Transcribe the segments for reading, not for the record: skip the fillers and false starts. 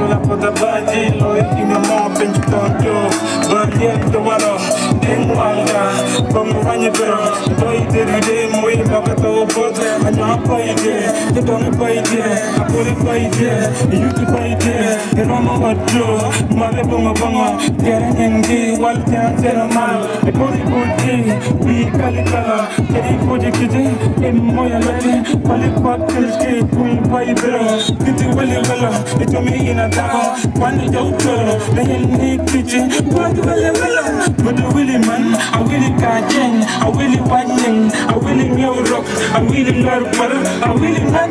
la pota baji lo in a mob and you don't do but yeah the water in walda from ranya bro boy did day moy bakato bote anya pay de don't pay de apole pay de you to pay de rama wadjo mare bonga bonga garangi wal tan zera mal e pori budi bi kalikala kedi koji kidi em moya lati wali patel ke pum pay bro kiti wali wala it me in a dago kwani jawtoro na ni kiti wali wala but the willy man I willy kajen I willy watching I willy new rock I willy love but I willy not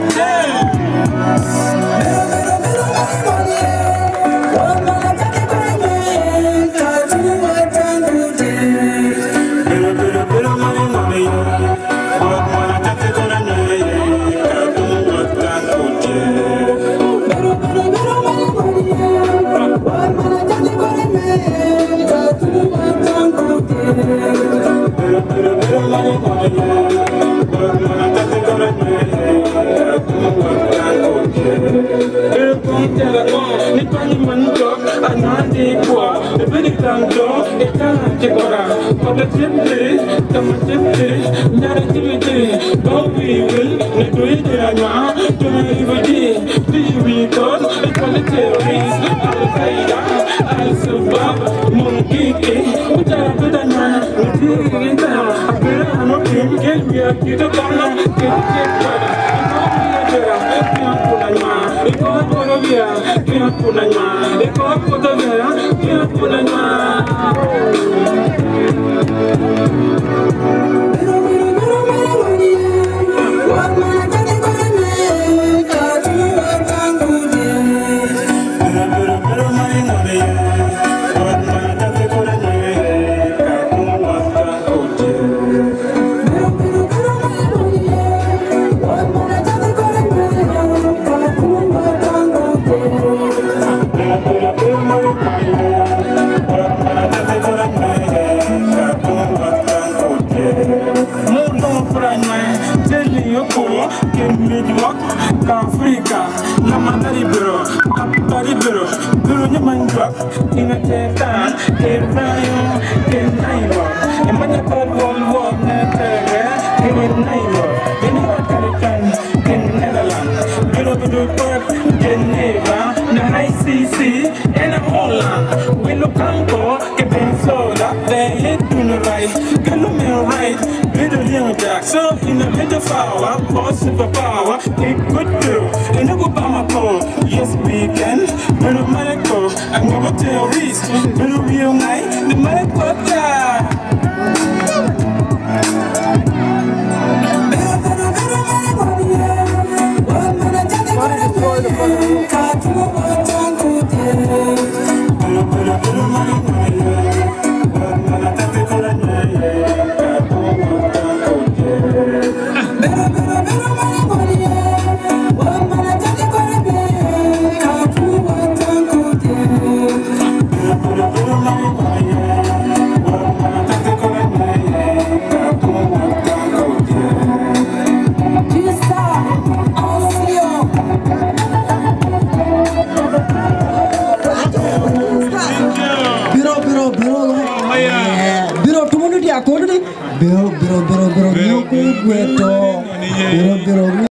Biro